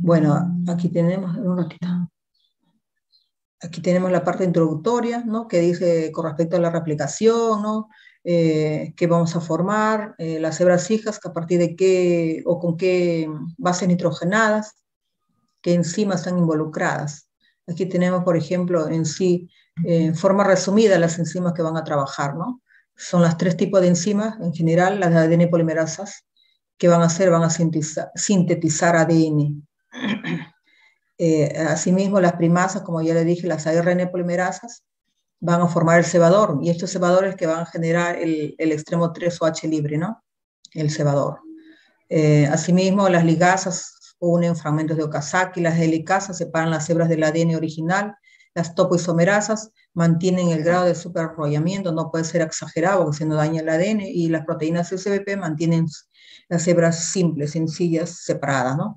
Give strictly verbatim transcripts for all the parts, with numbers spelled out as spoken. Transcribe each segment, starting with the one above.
Bueno, aquí tenemos, un ratito. Aquí tenemos la parte introductoria, ¿no? Que dice con respecto a la replicación, ¿no? Eh, que vamos a formar, eh, las hebras hijas, que a partir de qué o con qué bases nitrogenadas, qué enzimas están involucradas. Aquí tenemos, por ejemplo, en sí, eh, en forma resumida, las enzimas que van a trabajar, ¿no? Son las tres tipos de enzimas, en general, las de A D N polimerasas, que van a hacer, van a sintetizar, sintetizar A D N. Eh, asimismo, las primasas, como ya le dije, las A R N polimerasas, van a formar el cebador, y estos cebadores que van a generar el, el extremo tres O H libre, ¿no? El cebador. Eh, asimismo, las ligasas unen fragmentos de Okazaki, las helicasas separan las hebras del A D N original, las topoisomerasas mantienen el grado de superenrollamiento, no puede ser exagerado porque si no daña el A D N, y las proteínas S B P mantienen las hebras simples, sencillas, separadas, ¿no?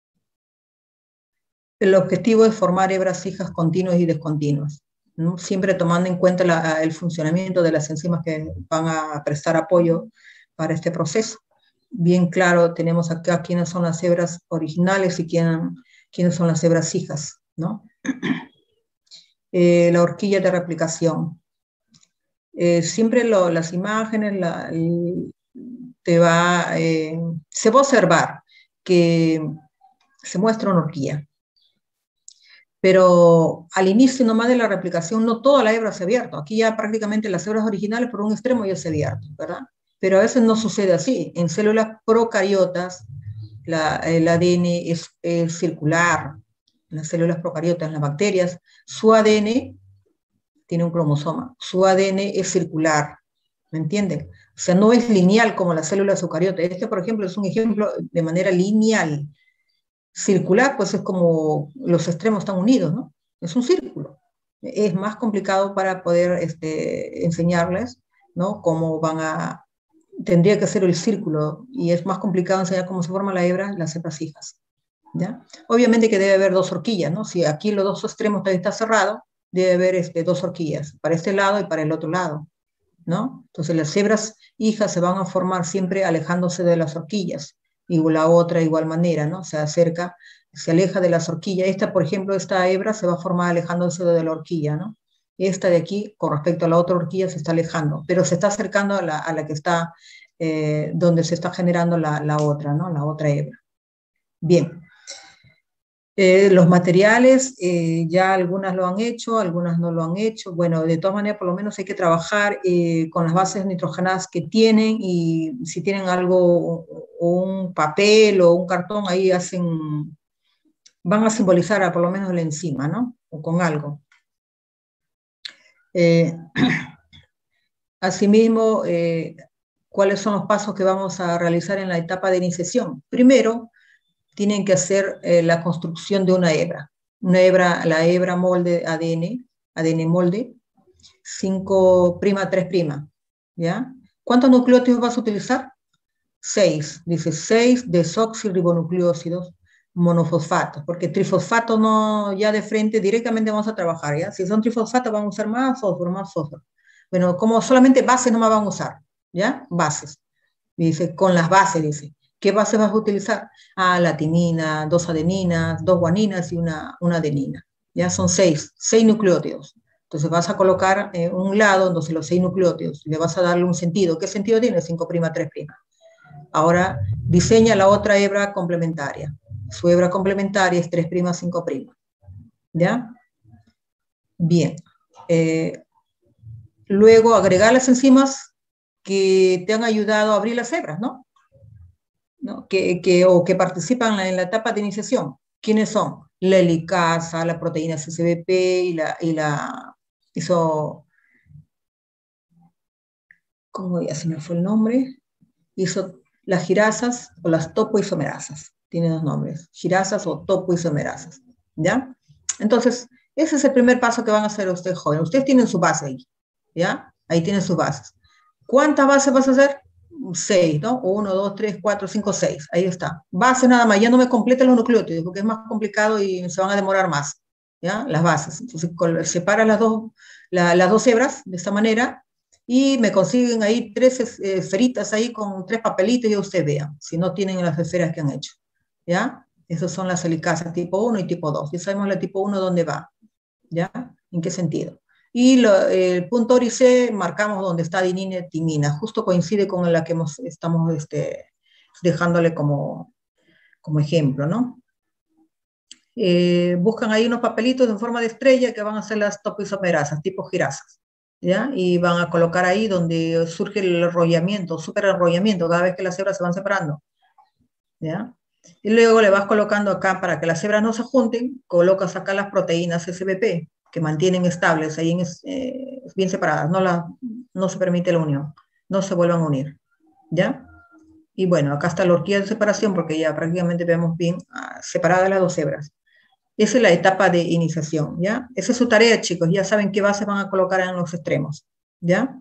El objetivo es formar hebras hijas continuas y discontinuas, ¿no? Siempre tomando en cuenta la, el funcionamiento de las enzimas que van a prestar apoyo para este proceso. Bien claro, tenemos acá quiénes son las hebras originales y quién, quiénes son las hebras hijas, ¿no? Eh, la horquilla de replicación. Eh, siempre lo, las imágenes la, el, te va, eh, se va a observar que se muestra una horquilla. Pero al inicio nomás de la replicación no toda la hebra se ha abierto. Aquí ya prácticamente las hebras originales por un extremo ya se ha abierto, ¿verdad? Pero a veces no sucede así. En células procariotas la, el A D N es, es circular. En las células procariotas, en las bacterias, su A D N tiene un cromosoma. Su A D N es circular, ¿me entienden? O sea, no es lineal como las células eucariotas. Este, por ejemplo, es un ejemplo de manera lineal. Circular, pues es como los extremos están unidos, ¿no? Es un círculo. Es más complicado para poder este, enseñarles, ¿no? Cómo van a... Tendría que ser el círculo, y es más complicado enseñar cómo se forma la hebra, las hebras hijas, ¿ya? Obviamente que debe haber dos horquillas, ¿no? Si aquí los dos extremos todavía está cerrado, debe haber este, dos horquillas, para este lado y para el otro lado, ¿no? Entonces las hebras hijas se van a formar siempre alejándose de las horquillas, y la otra igual manera, ¿no? Se acerca, se aleja de las horquillas. Esta, por ejemplo, esta hebra se va a formar alejándose de la horquilla, ¿no? Esta de aquí, con respecto a la otra horquilla, se está alejando, pero se está acercando a la, a la que está, eh, donde se está generando la, la otra, ¿no? La otra hebra. Bien. Eh, los materiales, eh, ya algunas lo han hecho, algunas no lo han hecho. Bueno, de todas maneras, por lo menos hay que trabajar eh, con las bases nitrogenadas que tienen, y si tienen algo, o un papel o un cartón, ahí hacen, van a simbolizar a por lo menos la enzima, ¿no? O con algo. Eh, asimismo, eh, ¿cuáles son los pasos que vamos a realizar en la etapa de iniciación? Primero, tienen que hacer eh, la construcción de una hebra. Una hebra, la hebra molde A D N, A D N molde, cinco' tres', ¿ya? ¿Cuántos nucleótidos vas a utilizar? seis, dice seis desoxirribonucleósidos monofosfatos, porque trifosfato no, ya de frente directamente vamos a trabajar, ¿ya? Si son trifosfatos vamos a usar más fósforo, más fósforo. Bueno, como solamente bases no me van a usar, ¿ya? Bases. Dice, con las bases, dice. ¿Qué bases vas a utilizar? Ah, la timina, dos adeninas, dos guaninas y una, una adenina. Ya son seis, seis nucleótidos. Entonces vas a colocar eh, un lado, entonces los seis nucleótidos, le vas a darle un sentido. ¿Qué sentido tiene? cinco', tres'. Ahora diseña la otra hebra complementaria. Su hebra complementaria es tres', cinco'. ¿Ya? Bien. Eh, luego agregar las enzimas que te han ayudado a abrir las hebras, ¿no? ¿No? Que, que, o que participan en la, en la etapa de iniciación. ¿Quiénes son? La helicasa, la proteína S B P y la, y la hizo, ¿cómo ya se me fue el nombre? Hizo las girasas o las topoisomerasas. Tiene dos nombres, girasas o topoisomerasas, ¿ya? Entonces, ese es el primer paso que van a hacer ustedes jóvenes. Ustedes tienen su base ahí, ¿ya? Ahí tienen sus bases. ¿Cuántas bases vas a hacer? seis, ¿no? uno, dos, tres, cuatro, cinco, seis. Ahí está. Base nada más. Ya no me completen los nucleótidos porque es más complicado y se van a demorar más, ¿ya? Las bases. Entonces, separa las dos, la, las dos hebras de esta manera y me consiguen ahí tres esferitas ahí con tres papelitos y usted vea, si no tienen las esferas que han hecho, ¿ya? Esas son las helicasas tipo uno y tipo dos. Ya sabemos la tipo uno dónde va, ¿ya? ¿En qué sentido? Y lo, el punto ORIC marcamos donde está adenina y timina, justo coincide con la que hemos, estamos este, dejándole como, como ejemplo, ¿no? Eh, buscan ahí unos papelitos en forma de estrella que van a ser las topoisomerasas, tipo girasas, ¿ya? Y van a colocar ahí donde surge el enrollamiento, super enrollamiento, cada vez que las hebras se van separando, ¿ya? Y luego le vas colocando acá, para que las hebras no se junten, colocas acá las proteínas S B P, que mantienen estables, ahí en, eh, bien separadas, no, la, no se permite la unión, no se vuelvan a unir, ¿ya? Y bueno, acá está la horquilla de separación, porque ya prácticamente vemos bien ah, separadas las dos hebras. Esa es la etapa de iniciación, ¿ya? Esa es su tarea, chicos, ya saben qué base van a colocar en los extremos, ¿ya?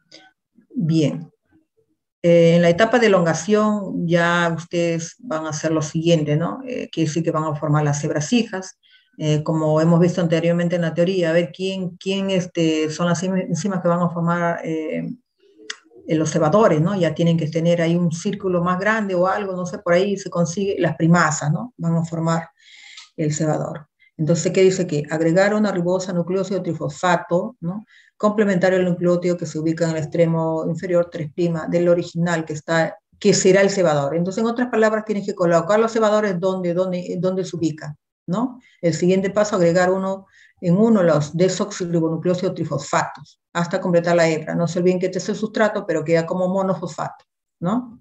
Bien. Eh, en la etapa de elongación ya ustedes van a hacer lo siguiente, ¿no? Eh, quiere decir que van a formar las hebras hijas, eh, como hemos visto anteriormente en la teoría, a ver quién, quién este, son las enzimas que van a formar eh, los cebadores, ¿no? Ya tienen que tener ahí un círculo más grande o algo, no sé, por ahí se consigue, las primasas, ¿no? Van a formar el cebador. Entonces, ¿qué dice aquí? Agregar una ribosa nucleósido trifosfato, ¿no? Complementario al nucleótido que se ubica en el extremo inferior tres' del original que está, que será el cebador. Entonces, en otras palabras, tienes que colocar los cebadores donde, donde, donde se ubica, ¿no? El siguiente paso, agregar uno en uno los desoxirribonucleósidos trifosfatos hasta completar la hebra. No se olviden que este es el sustrato, pero queda como monofosfato, ¿no?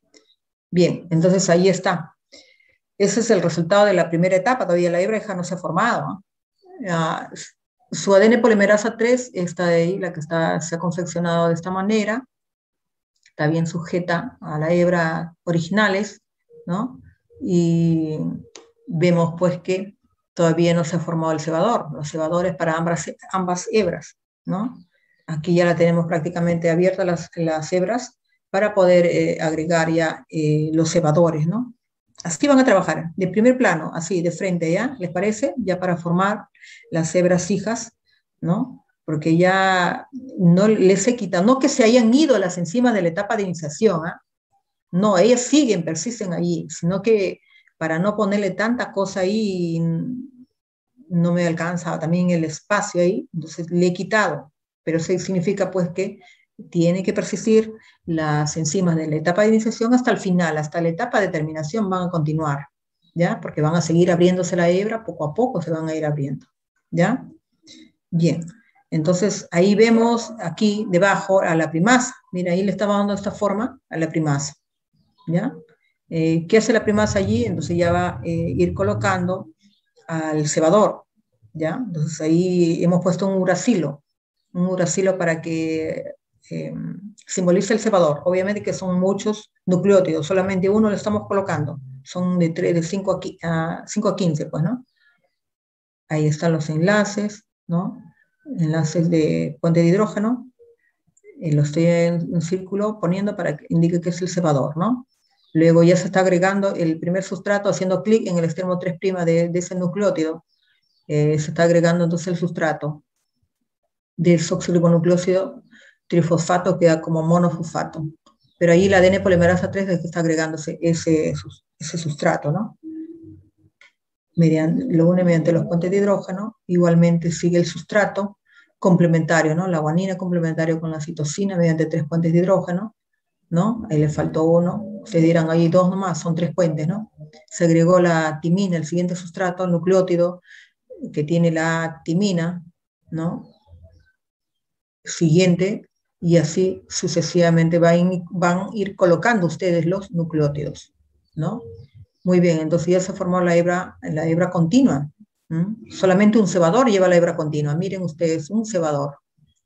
Bien, entonces ahí está. Ese es el resultado de la primera etapa, todavía la hebra no se ha formado, ¿no? Uh, su A D N polimerasa tres está ahí, la que está, se ha confeccionado de esta manera, está bien sujeta a la hebra originales, ¿no? Y vemos pues que todavía no se ha formado el cebador, los cebadores para ambas, ambas hebras, ¿no? Aquí ya la tenemos prácticamente abiertas las, las hebras para poder eh, agregar ya eh, los cebadores, ¿no? Así van a trabajar, de primer plano, así, de frente, ¿ya? ¿Les parece? Ya para formar las hebras hijas, ¿no? Porque ya no les he quitado, no que se hayan ido las enzimas de la etapa de iniciación, ¿ah? No, ellas siguen, persisten allí, sino que para no ponerle tanta cosa ahí, no me alcanza también el espacio ahí, entonces le he quitado, pero eso significa pues que tiene que persistir las enzimas de la etapa de iniciación hasta el final, hasta la etapa de terminación van a continuar, ¿ya? Porque van a seguir abriéndose la hebra, poco a poco se van a ir abriendo, ¿ya? Bien, entonces ahí vemos aquí debajo a la primasa, mira, ahí le estaba dando esta forma a la primasa, ¿ya? Eh, ¿Qué hace la primasa allí? Entonces ya va a eh, ir colocando al cebador, ¿ya? Entonces ahí hemos puesto un uracilo, un uracilo para que eh, simbolice el cebador. Obviamente que son muchos nucleótidos, solamente uno le estamos colocando, son de, de cinco a quince, pues, ¿no? Ahí están los enlaces, ¿no? Enlaces de puente de hidrógeno, eh, lo estoy en un círculo poniendo para que indique que es el cebador, ¿no? Luego ya se está agregando el primer sustrato haciendo clic en el extremo tres' de, de ese nucleótido. Eh, se está agregando entonces el sustrato desoxirribonucleósido trifosfato, queda como monofosfato. Pero ahí la A D N polimerasa tres es que está agregándose ese, ese sustrato, ¿no? Mediante, lo une mediante los puentes de hidrógeno, igualmente sigue el sustrato complementario, ¿no? La guanina complementario con la citosina mediante tres puentes de hidrógeno, ¿no? Ahí le faltó uno, ustedes dirán, ahí dos nomás, son tres puentes, ¿no? Se agregó la timina, el siguiente sustrato, el nucleótido, que tiene la timina, ¿no? Siguiente, y así sucesivamente van, van a ir colocando ustedes los nucleótidos, ¿no? Muy bien, entonces ya se formó la hebra, la hebra continua. ¿Mm? Solamente un cebador lleva la hebra continua. Miren ustedes, un cebador.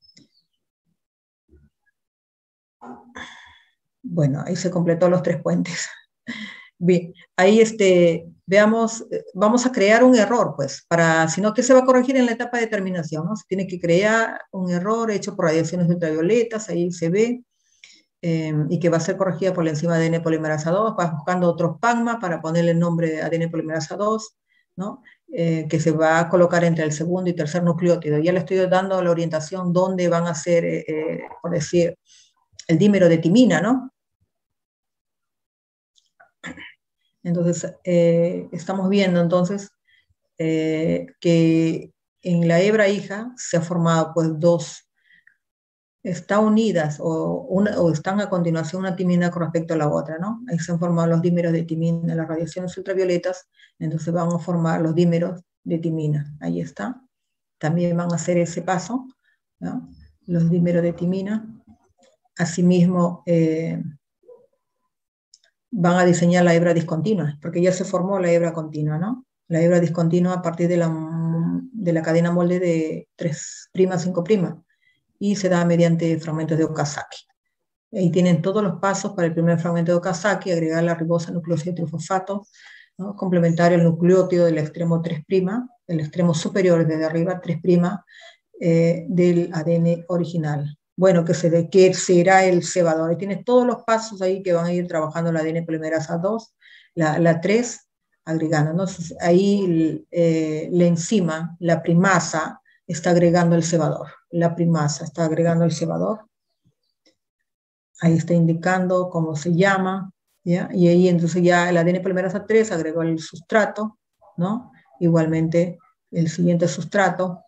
Bueno, ahí se completó los tres puentes. Bien, ahí este, veamos, vamos a crear un error, pues, para, sino que se va a corregir en la etapa de terminación, ¿no? Se tiene que crear un error hecho por radiaciones ultravioletas, ahí se ve, eh, y que va a ser corregida por la enzima A D N polimerasa dos, vas buscando otros PAGMA para ponerle el nombre de A D N polimerasa dos, ¿no? Eh, que se va a colocar entre el segundo y tercer nucleótido. Ya le estoy dando la orientación dónde van a ser, eh, eh, por decir, el dímero de timina, ¿no? Entonces, eh, estamos viendo entonces eh, que en la hebra hija se ha formado pues dos, están unidas o, una, o están a continuación una timina con respecto a la otra, ¿no? Ahí se han formado los dímeros de timina, las radiaciones ultravioletas, entonces van a formar los dímeros de timina, ahí está. También van a hacer ese paso, ¿no? Los dímeros de timina. Asimismo, eh, van a diseñar la hebra discontinua, porque ya se formó la hebra continua, ¿no? La hebra discontinua a partir de la, de la cadena molde de tres', cinco', y se da mediante fragmentos de Okazaki. Ahí tienen todos los pasos para el primer fragmento de Okazaki: agregar la ribosa nucleósido trifosfato, ¿no? Complementario al nucleótido del extremo tres', el extremo superior desde arriba, tres', eh, del A D N original. Bueno, que, se de, que será el cebador. Ahí tienes todos los pasos ahí que van a ir trabajando la A D N polimerasa dos, la, la tres, agregando. Entonces, ahí eh, la enzima, la primasa, está agregando el cebador. La primasa está agregando el cebador. Ahí está indicando cómo se llama, ¿ya? Y ahí entonces ya el A D N polimerasa tres agregó el sustrato, ¿no? Igualmente el siguiente sustrato.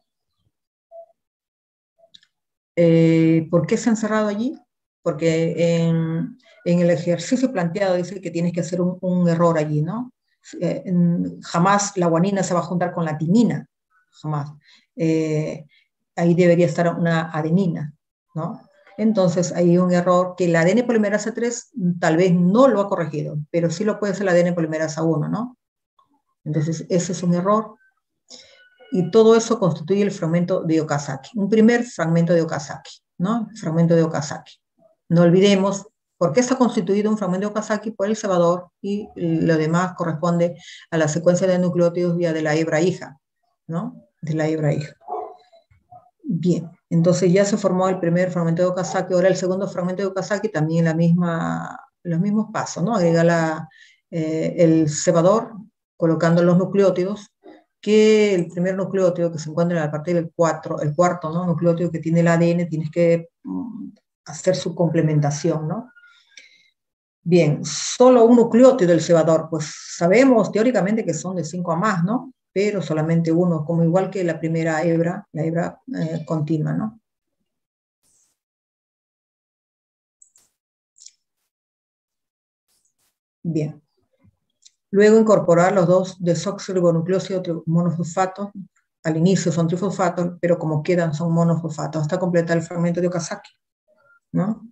Eh, ¿Por qué se ha encerrado allí? Porque en, en el ejercicio planteado dice que tienes que hacer un, un error allí, ¿no? Eh, en, jamás la guanina se va a juntar con la timina, jamás. Eh, ahí debería estar una adenina, ¿no? Entonces hay un error que la A D N polimerasa tres tal vez no lo ha corregido, pero sí lo puede hacer la A D N polimerasa uno, ¿no? Entonces ese es un error. Y todo eso constituye el fragmento de Okazaki, un primer fragmento de Okazaki, ¿no? Fragmento de Okazaki. No olvidemos por qué está constituido un fragmento de Okazaki por el cebador, y lo demás corresponde a la secuencia de nucleótidos vía de la hebra hija, ¿no? De la hebra hija. Bien, entonces ya se formó el primer fragmento de Okazaki. Ahora el segundo fragmento de Okazaki también la misma, los mismos pasos, ¿no? Agrega la, eh, el cebador colocando los nucleótidos, que el primer nucleótido que se encuentra a partir del cuatro, el cuarto, ¿no? Nucleótido que tiene el A D N, tienes que um, hacer su complementación, ¿no? Bien, solo un nucleótido del cebador, pues sabemos teóricamente que son de cinco a más, ¿no? Pero solamente uno, como igual que la primera hebra, la hebra eh, continua, ¿no? Bien. Luego incorporar los dos desoxirribonucleósidos monofosfatos. Al inicio son trifosfatos, pero como quedan son monofosfatos, hasta completar el fragmento de Okazaki, ¿no?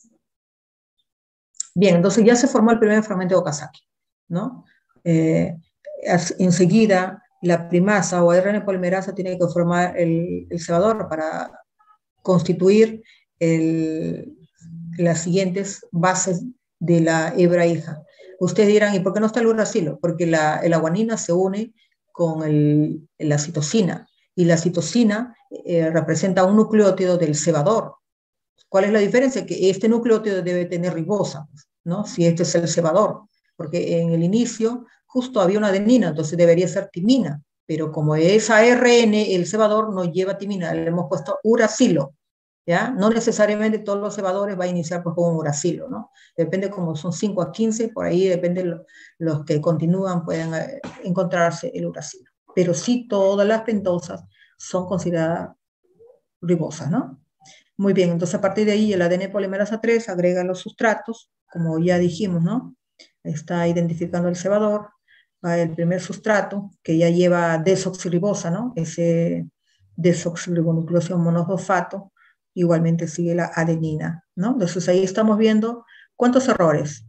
Bien, entonces ya se formó el primer fragmento de Okazaki, ¿no? Eh, enseguida, la primasa o A R N polimerasa tiene que formar el, el cebador para constituir el, las siguientes bases de la hebra hija. Ustedes dirán, ¿y por qué no está el uracilo? Porque la, la guanina se une con el, la citosina, y la citosina eh, representa un nucleótido del cebador. ¿Cuál es la diferencia? Que este nucleótido debe tener ribosa, ¿no? Si este es el cebador, porque en el inicio justo había una adenina, entonces debería ser timina, pero como es A R N, el cebador no lleva timina, le hemos puesto uracilo, ¿ya? No necesariamente todos los cebadores va a iniciar pues, con un uracilo, ¿no? Depende, como son cinco a quince, por ahí depende lo, los que continúan pueden eh, encontrarse el uracilo. Pero sí todas las pentosas son consideradas ribosas, ¿no? Muy bien, entonces a partir de ahí el A D N polimerasa tres agrega los sustratos, como ya dijimos, ¿no? Está identificando el cebador, va el primer sustrato, que ya lleva desoxirribosa, ¿no? Ese desoxirribonucleósido monofosfato, igualmente sigue la adenina, ¿no? Entonces ahí estamos viendo cuántos errores.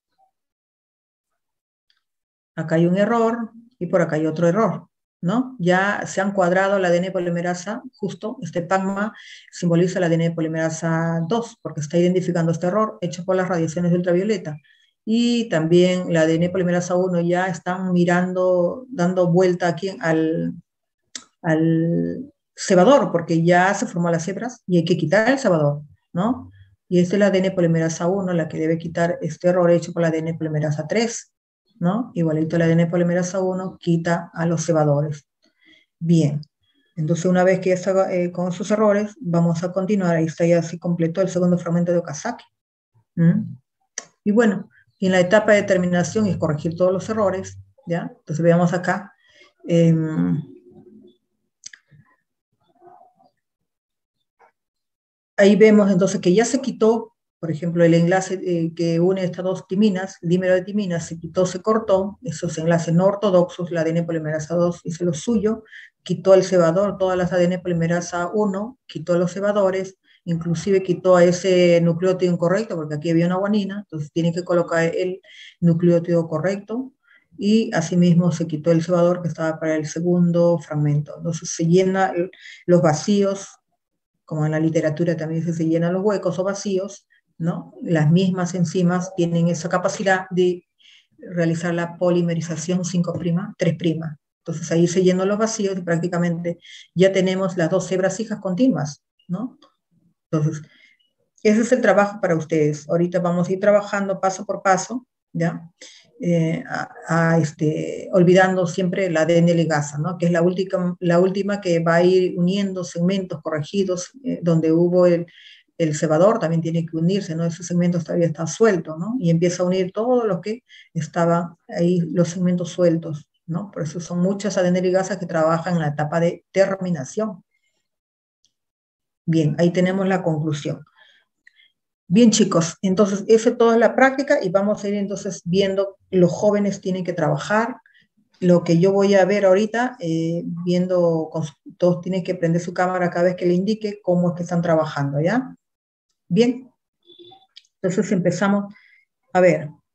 Acá hay un error y por acá hay otro error, ¿no? Ya se han cuadrado la A D N polimerasa, justo este pagma simboliza la A D N polimerasa dos, porque está identificando este error hecho por las radiaciones de ultravioleta. Y también la A D N polimerasa uno ya están mirando, dando vuelta aquí al, al cebador, porque ya se formó las hebras y hay que quitar el cebador, ¿no? Y esta es la A D N polimerasa uno, la que debe quitar este error hecho por la A D N polimerasa tres, ¿no? Igualito la A D N polimerasa uno quita a los cebadores. Bien, entonces una vez que ya está eh, con sus errores, vamos a continuar. Ahí está, ya se completó el segundo fragmento de Okazaki. ¿Mm? Y bueno, Y en la etapa de terminación es corregir todos los errores, ¿ya? Entonces veamos acá. Eh, ahí vemos entonces que ya se quitó, por ejemplo, el enlace eh, que une estas dos timinas, el dímero de timinas, se quitó, se cortó, esos enlaces no ortodoxos, la A D N polimerasa dos hizo lo suyo, quitó el cebador, todas las A D N polimerasa uno, quitó los cebadores, inclusive quitó a ese nucleótido incorrecto, porque aquí había una guanina, entonces tiene que colocar el nucleótido correcto, y asimismo se quitó el cebador que estaba para el segundo fragmento. Entonces se llena el, los vacíos, como en la literatura también se, se llenan los huecos o vacíos, ¿no? Las mismas enzimas tienen esa capacidad de realizar la polimerización cinco' tres'. Entonces ahí se llenan los vacíos y prácticamente ya tenemos las dos hebras hijas continuas, ¿no? Entonces, ese es el trabajo para ustedes. Ahorita vamos a ir trabajando paso por paso, ¿ya? Eh, a, a este, olvidando siempre la A D N ligasa, ¿no? Que es la última, la última que va a ir uniendo segmentos corregidos, eh, donde hubo el, el cebador, también tiene que unirse, ¿no? Ese segmento todavía está suelto, ¿no? Y empieza a unir todo lo que estaban ahí, los segmentos sueltos, ¿no? Por eso son muchas A D N ligasas que trabajan en la etapa de terminación. Bien, ahí tenemos la conclusión. Bien, chicos, entonces eso es toda la práctica y vamos a ir entonces viendo, los jóvenes tienen que trabajar, lo que yo voy a ver ahorita, eh, viendo, con, todos tienen que prender su cámara cada vez que le indique cómo es que están trabajando, ¿ya? Bien, entonces empezamos, a ver,